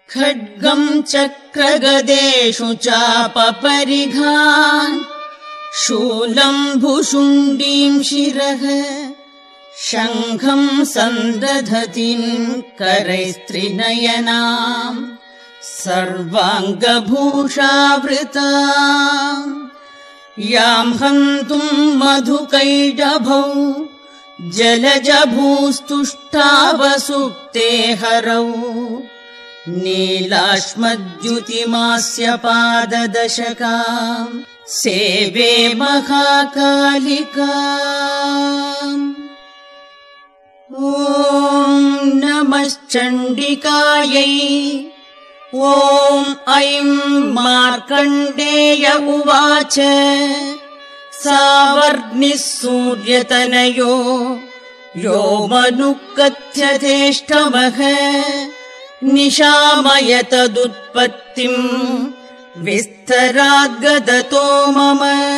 खड्गम् चक्रगदेषु चापपरिघान् शूलम् भुशुण्डीम् शिरः शङ्खम् सन्दधतीम् करैस्त्रिनयनाम् सर्वाङ्गभूषावृताम् याम् हन्तुम् मधुकैटभौ जलजभूस्तुष्टावसुप्ते हरौ नीलाश्मद्युतिमास्य पाददशकाम् सेवे महाकालिकाम्। ॐ नमश्चण्डिकायै। ॐ ऐं मार्कण्डेय उवाच सावर्णिः सूर्यतनयो यो मनुकथ्यतेष्टमः निशामयतदुत्पत्तिम् विस्तराद्गदतो मम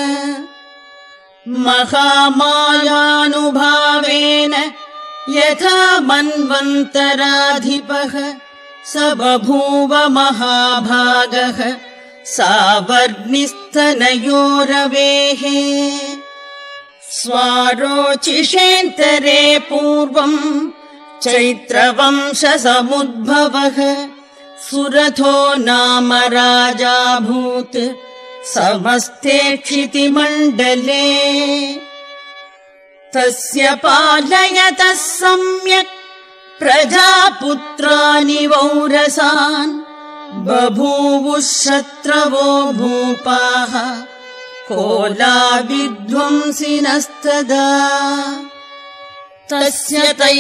महामायानुभावेन यथा मन्वन्तराधिपः स बभूव महाभागः सावर्णिस्तनयोरवेः स्वारोचिषेन्तरे पूर्वम् चैत्रवंशसमुद्भवः सुरथो नाम राजाभूत् समस्ते क्षितिमण्डले तस्य पालयतः सम्यक् प्रजापुत्राणि वौरसान् बभूवुः शत्रवो भूपाः कोलाविध्वंसिनस्तदा तस्य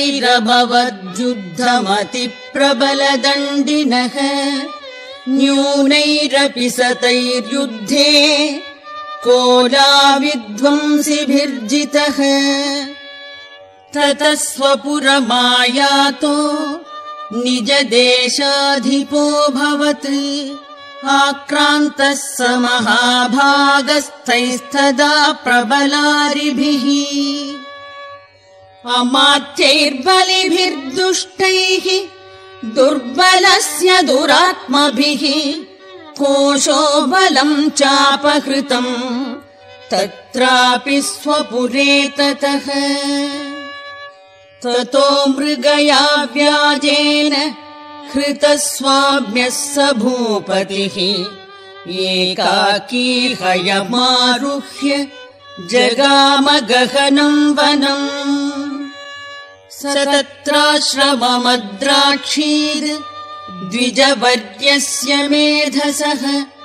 तैरभवद्युद्धमतिप्रबलदण्डिनः न्यूनैरपि सतैर्युद्धे कोलाविध्वंसिभिर्जितः ततः स्वपुरमायातो निजदेशाधिपोऽभवत् आक्रान्तः स महाभागस्थैस्तदा प्रबलारिभिः अमात्यैर्बलिभिर्दुष्टैः दुर्बलस्य दुरात्मभिः कोशो बलम् चापहृतम् तत्रापि स्वपुरे ततः ततो मृगया व्याजेन हृतस्वाम्यः स भूपतिः एकाकी हयमारुह्य जगाम गहनम् वनम् स तत्राश्रममद्राक्षीद् द्विजवर्यस्य मेधसः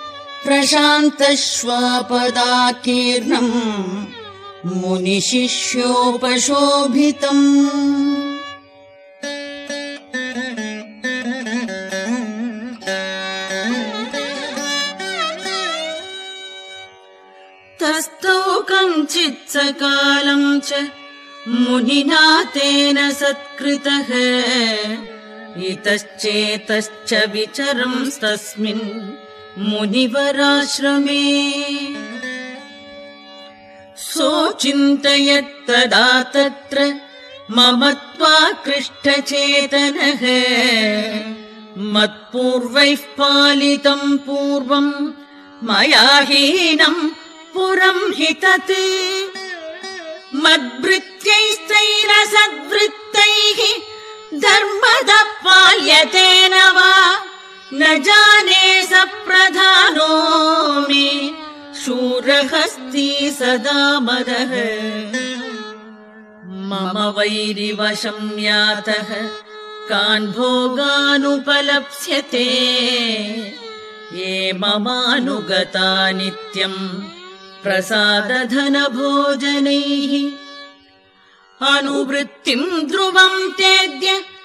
प्रशान्तश्वापदाकीर्णम् मुनिशिष्योपशोभितम् तस्थौ कञ्चित् सकालम् च मुनिना तेन सत्कृतः इतश्चेतश्च विचरंस्तस्मिन् मुनिवराश्रमे सोचिन्तयत्तदा तत्र ममत्वाकृष्टचेतनः मत्पूर्वैः पालितम् पूर्वम् मया हीनम् पुरम् हि तत् मद्भृत्यैस्तैरसद्वृत्तैः धर्मदः पाल्यते न वा न जाने स प्रधानो मे शूरहस्ती सदा मदः मम वैरिवशं यातः कान् भोगानुपलप्स्यते ये ममानुगता नित्यम् प्रसादधनभोजनैः अनुवृत्तिम् ध्रुवम् तेद्य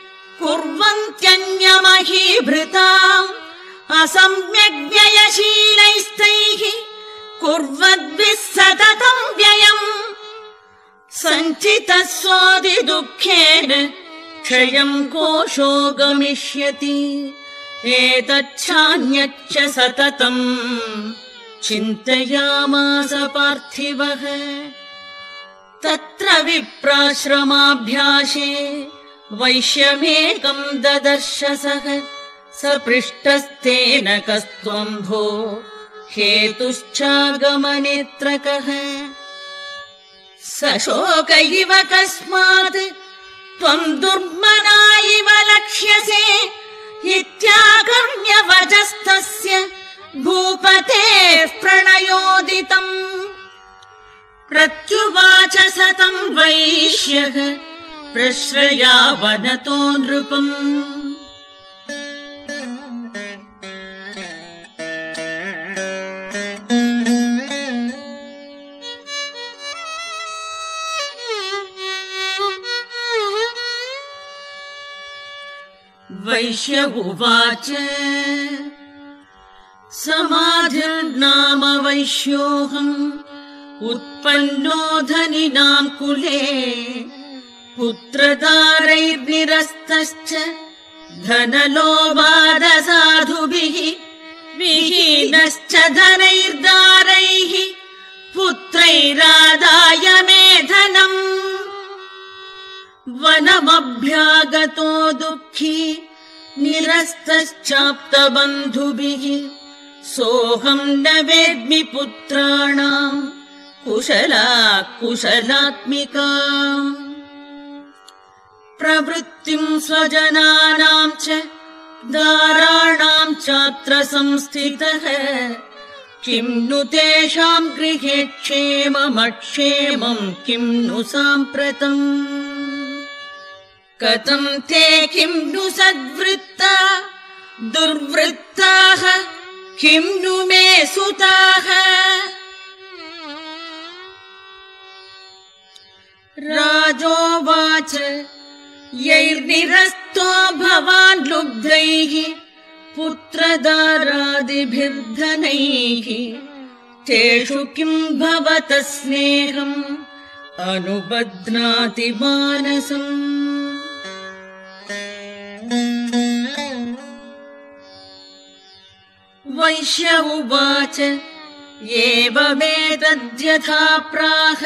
कुर्वन्त्यन्यमहीभृताम् असम्यग्व्ययशीलैस्तैः कुर्वद्भिः सततम् व्ययम् सञ्चितः स्वादिदुःखेन क्षयम् कोशो गमिष्यति एतच्छान्यच्च सततम् चिन्तयामास पार्थिवः तत्र विप्राश्रमाभ्यासे वैश्यमेकम् ददर्श सः स पृष्टस्तेन कस्त्वम् भो हेतुश्चागमनेत्रकः स शोक इव कस्मात् त्वम् दुर्मना इव लक्ष्यसे इत्यागम्य वचस्तस्य भूपतेः प्रणयोदितम् प्रत्युवाच स तम् वैश्यः प्रश्रयावनतो नृपम् वैश्य उवाच समाधिर्नाम वैश्योऽहम् उत्पन्नो धनिनाम् कुले पुत्रदारैर्निरस्तश्च धनलोभादसाधुभिः विहीनश्च धनैर्दारैः पुत्रैरादाय मे धनम् वनमभ्यागतो दुःखी निरस्तश्चाप्तबन्धुभिः सोऽहम् न वेद्मि पुत्राणाम् कुशलात्मिकाम् प्रवृत्तिम् स्वजनानाम् च दाराणाम् चात्र संस्थितः किम् नु तेषाम् गृहे क्षेममक्षेमम् किम् नु साम्प्रतम् कथम् ते किम् नु सद्वृत्ता दुर्वृत्ताः किम् नु मे सुताः राजोवाच यैर्निरस्तो भवान् लुब्धैः पुत्रदारादिभिर्धनैः तेषु किम् भवतः स्नेहम् अनुबध्नाति मानसम् वैश्य उवाच एवमेतद्यथा प्राह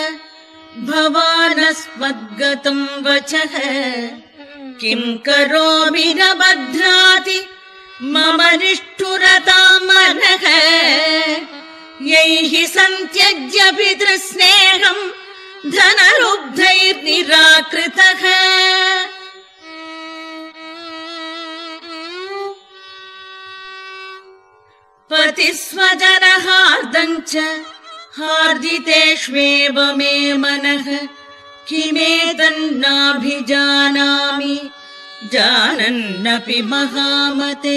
भवानस्मद्गतम् वचः किम् करोमि न बध्नाति मम निष्ठुरताम् मनः यैः सन्त्यज्य पितृस्नेहम् धनलुब्धैर्निराकृतः पतिस्वजनहार्दम् च हार्दितेष्वेव मे मनः किमेतन्नाभिजानामि जानन्नपि महामते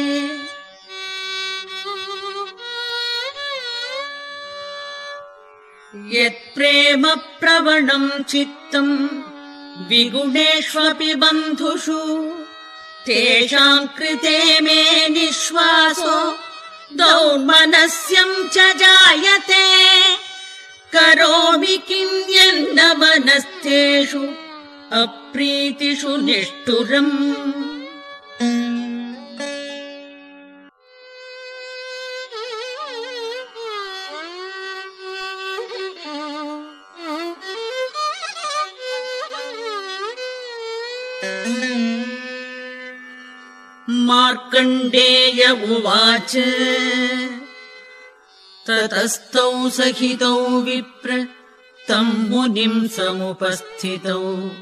यत्प्रेम प्रवणम् चित्तम् विगुणेष्वपि बन्धुषु तेषाम् कृते मे निःश्वासो दौर्मनस्यम् च जायते करोमि किम् यन्न मनस्तेषु अप्रीतिषु निष्ठुरम् मार्कण्डेय उवाच ततस्तौ सहितौ विप्र तम् मुनिम् समुपस्थितौ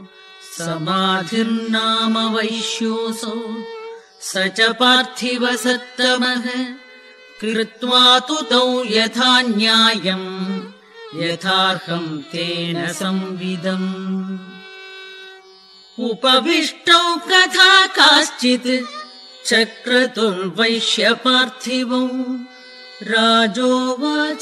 समाधिर्नाम वैश्योऽसौ स च पार्थिव सत्तमः कृत्वा तु तौ यथा न्यायम् यथार्हम् तेन संविदम् उपविष्टौ कथा काश्चित् चक्रतुम् वैश्यपार्थिवौ राजोवाच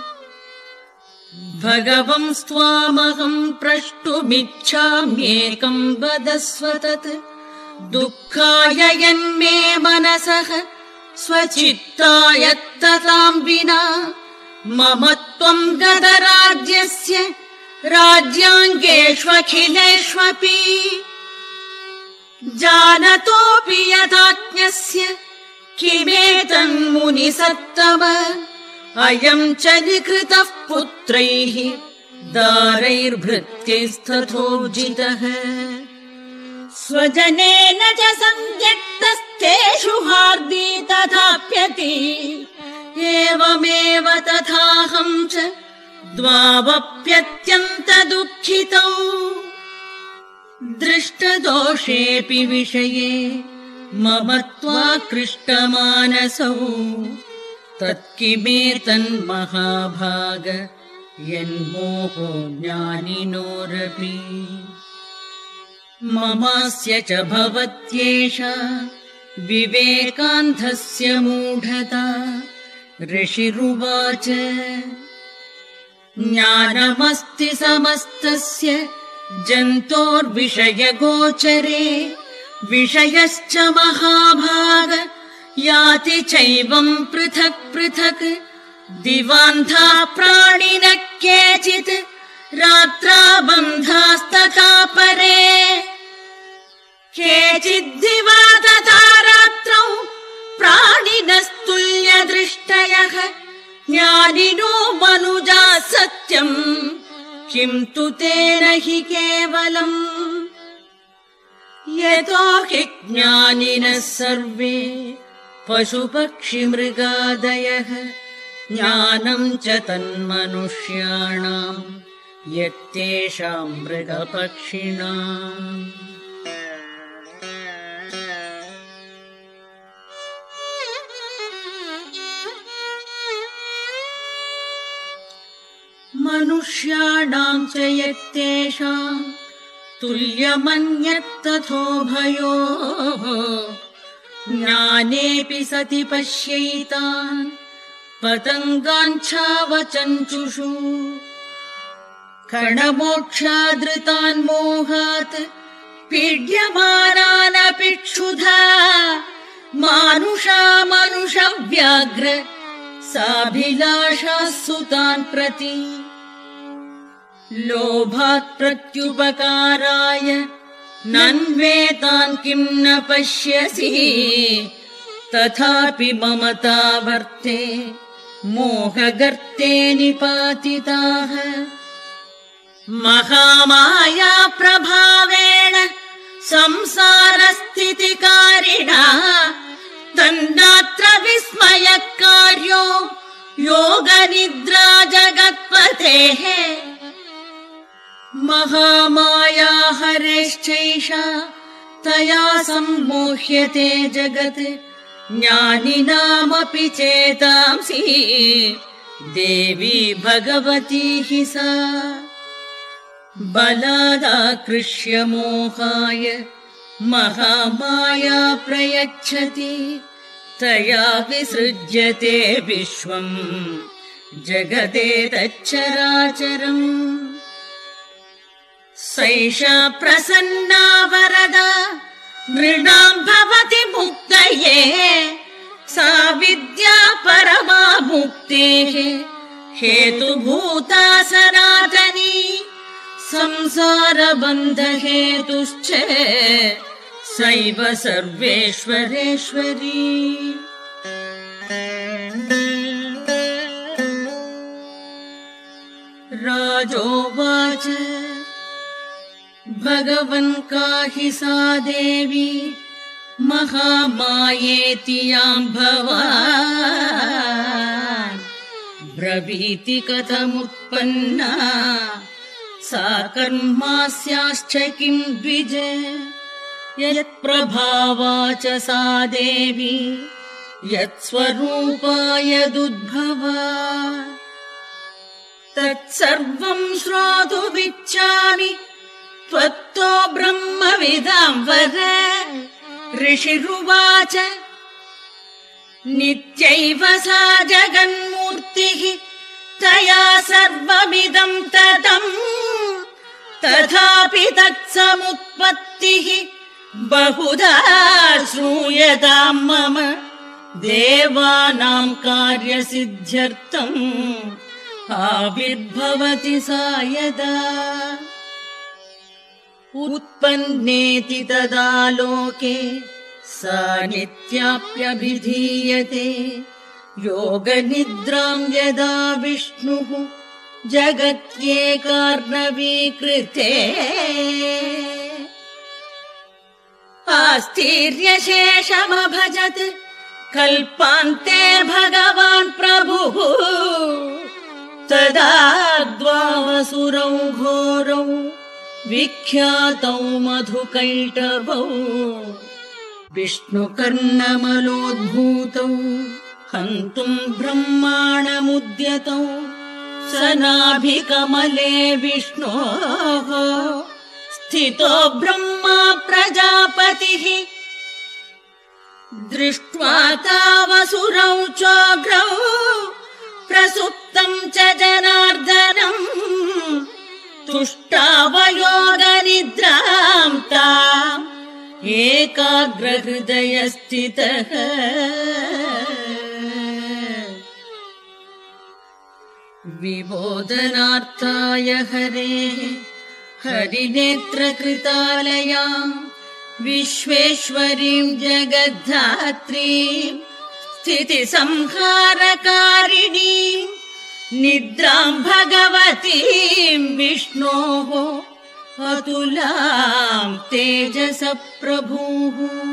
भगवंस्त्वामहम् प्रष्टुमिच्छाम्येकम् वदस्व तत् दुःखाय यन्मे मनसः स्वचित्ताय तताम् विना मम त्वम् गतराज्यस्य राज्याङ्गेष्वखिलेष्वपि जानतोऽपि यथाज्ञस्य किमेतन्मुनिसत्तम अयम् च निकृतः पुत्रैः दारैर्भृत्यैस्तथोर्जितः स्वजनेन च संत्यक्तस्तेषु नयति एवमेव तथाहं च द्वावप्यत्यन्तदुःखितौ दृष्टदोषेऽपि विषये मम त्वाकृष्टमानसौ तत्किमेतन्महाभाग यन्मोहो ज्ञानिनोरपि ममास्य च भवत्येषा विवेकान्धस्य मूढता ऋषिरुवाच ज्ञानमस्ति समस्तस्य जन्तोर्विषयगोचरे विषयश्च महाभाग याति चैवं पृथक् पृथक् दिवान्धा प्राणिनः केचित् रात्राबन्धास्तथा परे केचिद्दिवा तथा रात्रौ प्राणिनस्तुल्यदृष्टयः ज्ञानिनो मनुजा सत्यम् किं तु तेन हि केवलम् यतो हि ज्ञानिनः सर्वे पशुपक्षिमृगादयः ज्ञानं च तन्मनुष्याणाम् यत्तेषाम् मृगपक्षिणाम् मनुष्याणाम् च यत्तेषाम् तुल्यमन्यत्तथोभयोः ज्ञानेऽपि सति पश्यैतान् पतङ्गाञ्छावचञ्चुषु कणमोक्षादृतान् मोहात् पीड्यमानानपि क्षुधा मानुषव्याघ्र साभिलाषाः सुतान् प्रति लोभात् प्रत्युपकाराय नन्वेतान् किं न पश्यसि तथापि ममता वर्ते मोहगर्ते निपातिताः महामाया प्रभावेण संसारस्थितिकारिणा तन्नात्र विस्मयकार्यो योगनिद्रा जगत्पतेः महामाया हरेश्चैषा तया सम्मोह्यते जगत् ज्ञानिनामपि चेतांसि देवी भगवती हि सा बलादाकृष्य मोहाय महामाया प्रयच्छति तया विसृज्यते विश्वम् जगदेतच्चराचरम् सैषा प्रसन्ना वरदा नृणाम् भवति मुक्तये सा विद्या परमा मुक्तेः हेतुभूता सनातनी संसारबन्धहेतुश्च सैव सर्वेश्वरेश्वरी राजोवाच भगवन् काहि सा देवी महामायेति यां भवान् ब्रवीति कथमुत्पन्ना सा कर्मास्याश्च किं द्विज यत्प्रभावा च सा देवी यत्स्वरूपा यदुद्भवा तत्सर्वं श्रोतुमिच्छामि त्वत्तो ब्रह्मविदां वद ऋषिरुवाच नित्यैव सा जगन्मूर्तिः तया सर्वमिदं ततम् तथापि तत्समुत्पत्तिः बहुधा श्रूयतां मम देवानां कार्यसिद्ध्यर्थम् आविर्भवति सा यदा उत्पन्नेति तदा लोके सा नित्याप्यभिधीयते योगनिद्रां यदा विष्णुः जगत्येकार्णवीकृते आस्तीर्यशेषमभजत् कल्पान्ते भगवान् प्रभुः तदा द्वावसुरौ घोरौ विख्यातौ मधुकैटभौ विष्णुकर्णमलोद्भूतौ हन्तुम् ब्रह्माणमुद्यतौ स नाभिकमले विष्णोः स्थितो ब्रह्मा प्रजापतिः दृष्ट्वा तावसुरौ चोग्रौ प्रसुप्तम् च जनार्दनम् तुष्टावयोगनिद्राम् ताम् एकाग्रहृदयस्थितः विबोधनार्थाय हरेः हरिनेत्रकृतालयाम् विश्वेश्वरीम् जगद्धात्रीम् स्थितिसंहारकारिणीम् निद्राम् भगवतीम् विष्णोः अतुलाम् तेजस प्रभुः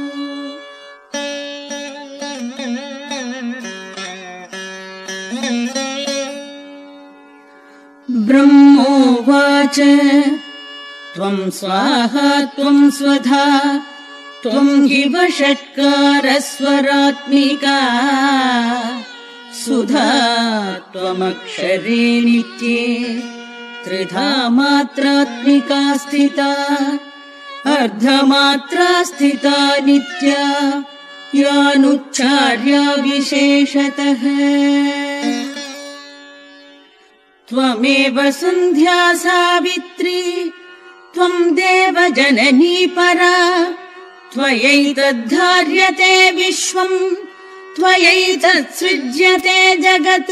ब्रह्मोवाच त्वम् स्वाहा त्वम् स्वधा त्वम् हि वषट्कारस्वरात्मिका सुधा त्वमक्षरे नित्ये त्रिधा मात्रात्मिका स्थिता अर्धमात्रा स्थिता नित्या यानुच्चार्या विशेषतः त्वमेव सन्ध्या सावित्री त्वम् देव जननी परा त्वयैतद्धार्यते विश्वम् त्वयैतत्सृज्यते जगत्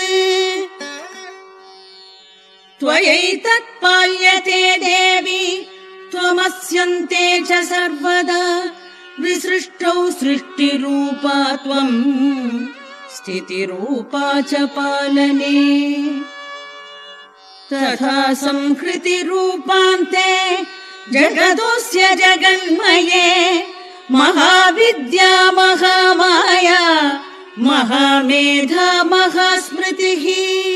त्वयैतत्पाल्यते देवी त्वमस्यन्ते च सर्वदा विसृष्टौ सृष्टिरूपा त्वम् स्थितिरूपा च पालने तथा संहृतिरूपान्ते जगदोऽस्य जगन्मये महाविद्या महामाया महामेधा महास्मृतिः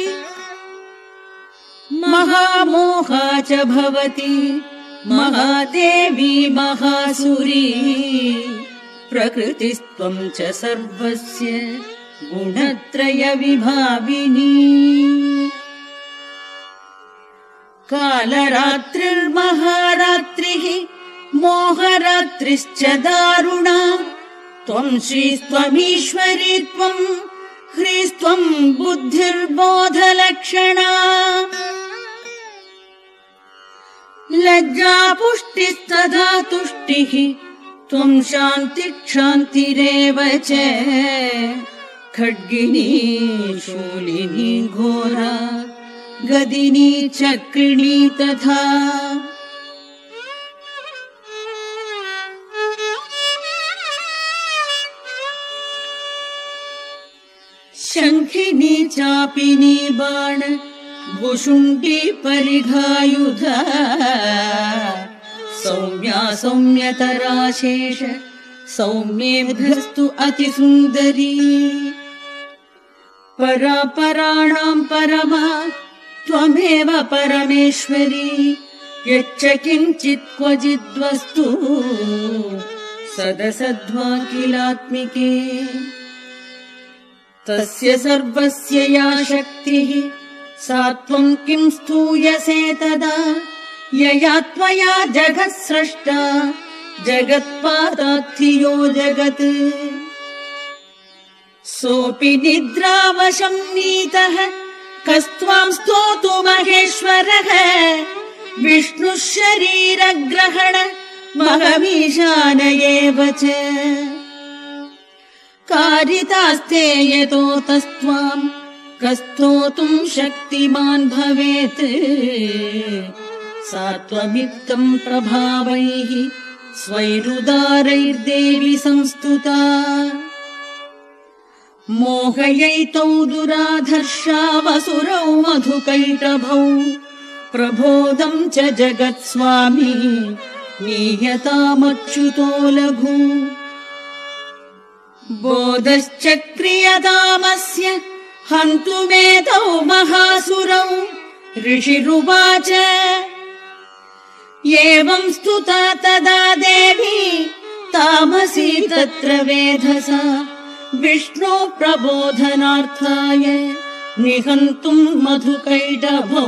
महामोहा च भवति महादेवी महासुरी प्रकृतिस्त्वम् च सर्वस्य गुणत्रय विभाविनी कालरात्रिर्महारात्रिः मोहरात्रिश्च दारुणा त्वम् श्रीस्त्वमीश्वरी त्वम् ह्रीस्त्वम् बुद्धिर्बोधलक्षणा लज्जा पुष्टिस्तथा तुष्टिः त्वम् शान्तिक्षान्तिरेव च खड्गिनी शूलिनी घोरा गदिनी चक्रिणी तथा शङ्खिनी चापिनी बाण भुशुण्डी परिघायुधा सौम्या सौम्यतरा शेष सौम्येभ्यस्तु अतिसुन्दरी परापराणाम् परमा त्वमेव परमेश्वरी यच्च किञ्चित् क्वचिद्वस्तु सदसद्वा किलात्मिके तस्य सर्वस्य या शक्तिः सा त्वम् किम् स्तूयसे तदा यया त्वया जगत् स्रष्टा जगत्पादात्थियो जगत् सोऽपि निद्रावशम् नीतः कस्त्वाम् स्तोतु महेश्वरः विष्णुः शरीरग्रहण महमीशान एव च कारितास्ते यतोतस्त्वाम् कस्तोतुम् शक्तिमान् भवेत् सा त्वमित्तम् प्रभावैः स्वैरुदारैर्देवि संस्तुता मोहयैतौ दुराधर्षावसुरौ मधुकैटभौ प्रबोधम् च जगत्स्वामी नीयतामच्युतो लघु बोधश्चक्रियतामस्य हन्तुमेतौ महासुरौ ऋषिरुवाच एवं स्तुता तदा देवी तामसी तत्र वेधसा विष्णो प्रबोधनार्थाय निहन्तुम् मधुकैटभौ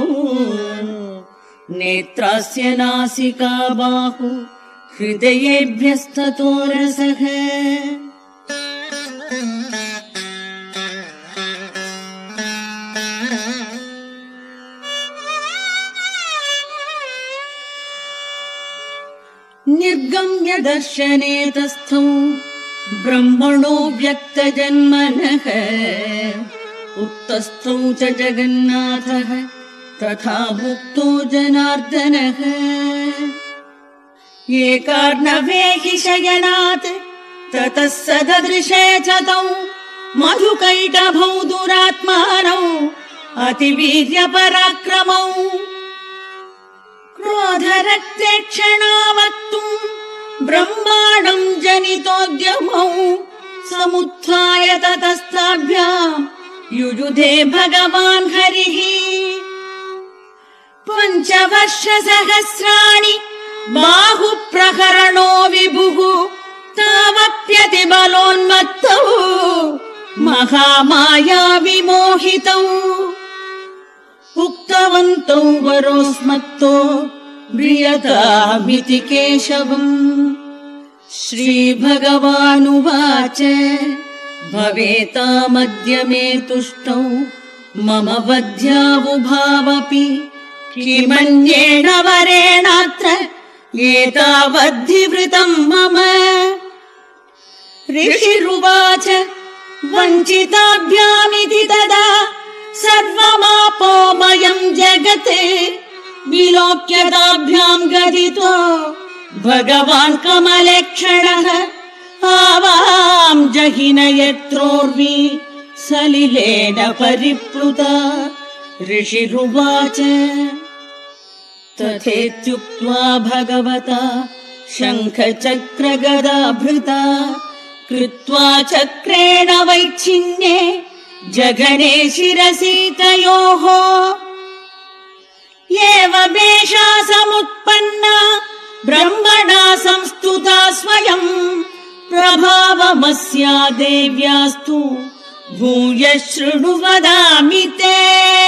नेत्रास्य नासिका बाहु हृदयेभ्यस्ततो रसः निर्गम्य दर्शने तस्थौ ब्रह्मणो व्यक्तजन्मनः उक्तस्थौ च जगन्नाथः तथा मुक्तो जनार्दनः एकार्णवे हि शयनात् ततः स ददृशे च तौ मधुकैटभौ दुरात्मानौ अतिवीर्यपराक्रमौ क्रोधरक्तेक्षणा वक्तुम् ब्रह्माणम् जनितोद्यमौ समुत्थाय ततस्ताभ्याम् युयुधे भगवान् हरिः 5 वर्षसहस्राणि बाहुप्रहरणो विभुः तावप्यतिबलोन्मत्तौ महामाया विमोहितौ उक्तवन्तौ वरोस्मत्तो म्रियतामिति केशवम् श्रीभगवानुवाच भवेतामद्य मे तुष्टौ मम वध्यावुभावपि किमन्येण वरेणात्र एतावद्धिवृतम् मम ऋषिरुवाच वञ्चिताभ्यामिति तदा सर्वमापोमयम् जगत् विलोक्यताभ्याम् गदितो भगवान् कमलेक्षणः आवाम् जहिनयत्रोर्वी सलिलेन परिप्लुता ऋषिरुवाच तथेत्युक्त्वा भगवता शङ्खचक्रगदाभृता कृत्वा चक्रेण वैच्छिन्ये जघने शिरसि तयोः एवमेषा समुत्पन्ना ब्रह्मणा संस्तुता स्वयम् प्रभावमस्या देव्यास्तु भूय शृणु वदामि ते